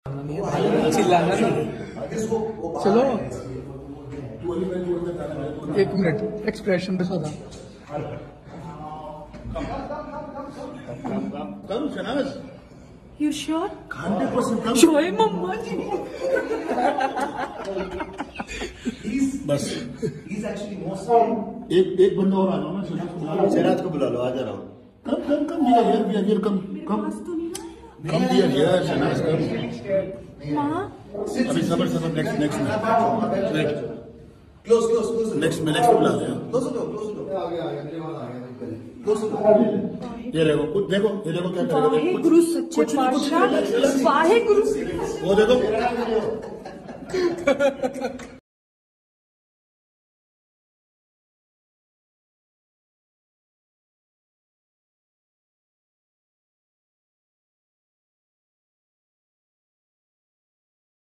चिल्लाना नहीं। चलो 1 मिनट एक्सप्रेशन दिखा था। कम Shahnaz You sure? 100% come. Joy मम्मा जी। बस एक बंदा और आ जाओ ना शनाज को बुला लो। आ जा रहा हूँ। कम यार कम दिया यार शनाज कम। माँ अभी सबर नेक्स्ट नेक्स्ट बुला दे। ये देखो क्या करेगा। वाहेगुरु सच्चे पातशाह वाहेगुरु। वो देखो